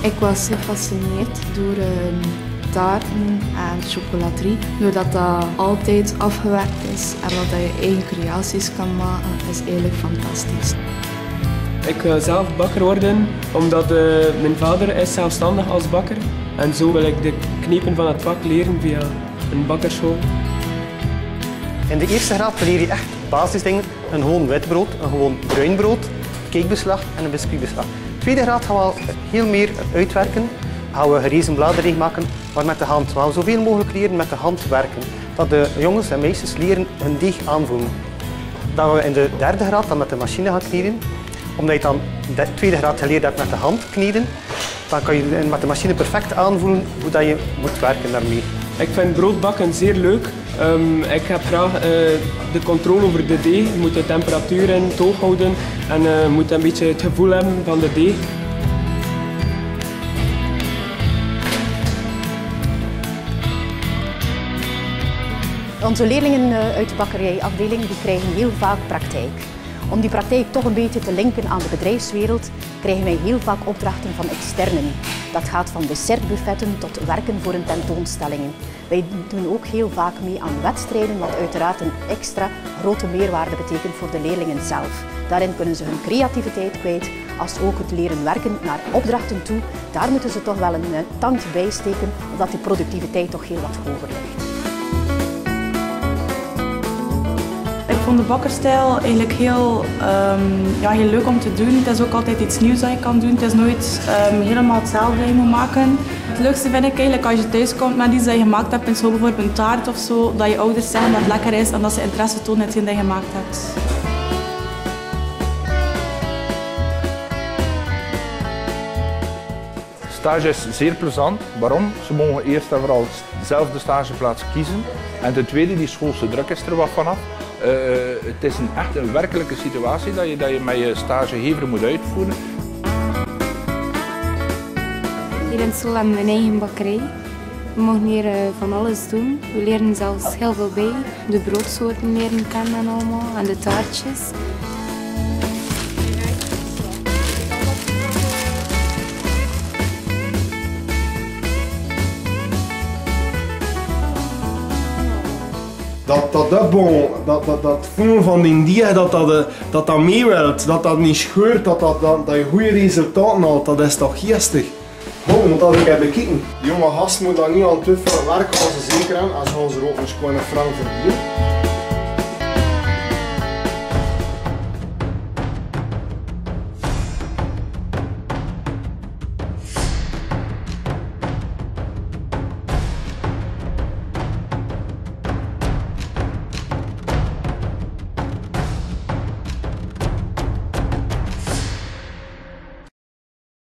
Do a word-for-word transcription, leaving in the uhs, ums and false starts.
Ik was gefascineerd door uh, taarten en chocolaterie. Doordat dat altijd afgewerkt is en wat je eigen creaties kan maken, is eigenlijk fantastisch. Ik wil zelf bakker worden omdat uh, mijn vader is zelfstandig als bakker. En zo wil ik de knepen van het vak leren via een bakkerschool. In de eerste graad leer je echt basisdingen. Een gewoon wit brood, een gewoon bruin brood, cakebeslag en een biscuitbeslag. In de tweede graad gaan we al heel meer uitwerken. Gaan we gerezen bladerdeeg maken, maar met de hand. We gaan zoveel mogelijk leren met de hand werken. Dat de jongens en meisjes leren hun deeg aanvoelen. Dat we in de derde graad dan met de machine gaan kneden. Omdat je dan in de tweede graad geleerd hebt met de hand kneden, dan kan je met de machine perfect aanvoelen hoe dat je moet werken daarmee. Ik vind broodbakken zeer leuk. Um, ik heb graag uh, de controle over de deeg. Je moet de temperatuur in het oog houden en uh, je moet een beetje het gevoel hebben van de deeg. Onze leerlingen uit de bakkerijafdeling die krijgen heel vaak praktijk. Om die praktijk toch een beetje te linken aan de bedrijfswereld krijgen wij heel vaak opdrachten van externen. Dat gaat van dessertbuffetten tot werken voor een tentoonstellingen. Wij doen ook heel vaak mee aan wedstrijden, wat uiteraard een extra grote meerwaarde betekent voor de leerlingen zelf. Daarin kunnen ze hun creativiteit kwijt, als ook het leren werken naar opdrachten toe. Daar moeten ze toch wel een tand bij steken, omdat die productiviteit toch heel wat hoger ligt. Ik vond de bakkerstijl eigenlijk heel, um, ja, heel leuk om te doen. Het is ook altijd iets nieuws dat je kan doen. Het is nooit um, helemaal hetzelfde dat je moet maken. Het leukste vind ik eigenlijk als je thuis komt met iets dat je gemaakt hebt, in zo bijvoorbeeld een taart of zo, dat je ouders zeggen dat het lekker is en dat ze interesse tonen in hetgeen dat je gemaakt hebt. Stage is zeer plezant. Waarom? Ze mogen eerst en vooral zelf de stageplaats kiezen. En ten tweede, die schoolse druk is er wat vanaf. Uh, het is een, echt een werkelijke situatie dat je, dat je met je stagegever moet uitvoeren. Hier in school hebben we een eigen bakkerij. We mogen hier uh, van alles doen. We leren zelfs heel veel bij. De broodsoorten leren kennen en allemaal en de taartjes. Dat dat, dat, bon, dat, dat, dat voelen van die deeg, dat dat, dat, dat meewerkt, dat dat niet scheurt, dat, dat, dat, dat je goede resultaten haalt, dat is toch geestig. Bon, moet dat ook even bekijken. Die jonge gasten moeten dan niet aan twijfelen werken als ze zeker hebben en ze gaan ze er ook eens een frank verdienen.